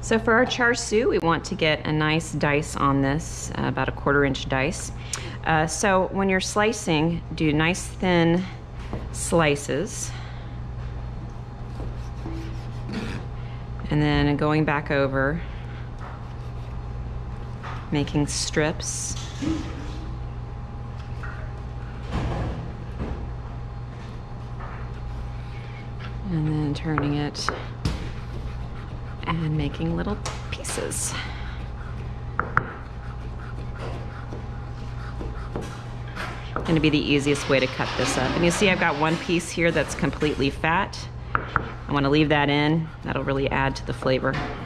So for our char siu, we want to get a nice dice on this, about a 1/4 inch dice. So when you're slicing, do nice thin slices. And then going back over, making strips. And then turning it and making little pieces. Going to be the easiest way to cut this up. And you see I've got one piece here that's completely fat. I want to leave that in. That'll really add to the flavor.